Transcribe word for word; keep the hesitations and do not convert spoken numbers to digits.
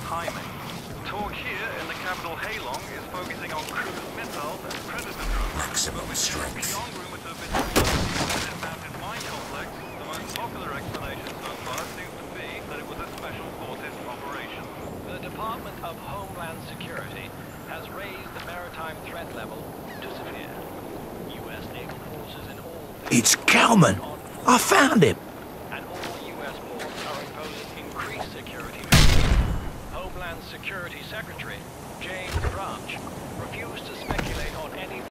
timing. Talk here in the capital Halong is focusing on cruise missiles and predator drones. Maximum strength. Beyond rumored to have been deployed in a mounted mine complex, the most popular explanation so far seems to be that it was a special forces operation. The Department of Homeland Security has raised the maritime threat level to severe. U S naval forces in all... It's Calvin! I found him! And all U S ports are imposing increased security measures. Homeland Security Secretary